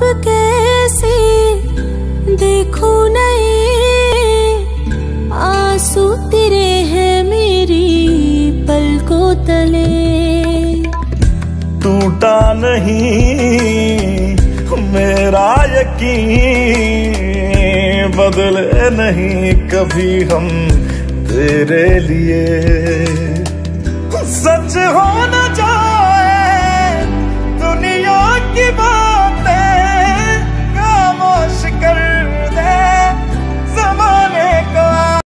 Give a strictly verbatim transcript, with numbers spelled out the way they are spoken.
कैसे देखूं नहीं, आंसू तेरे हैं मेरी पलकों तले। टूटा नहीं मेरा यकीन, बदले नहीं कभी हम तेरे लिए। सच होना